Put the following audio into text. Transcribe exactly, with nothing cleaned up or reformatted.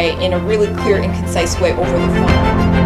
way in a really clear and concise way over the phone.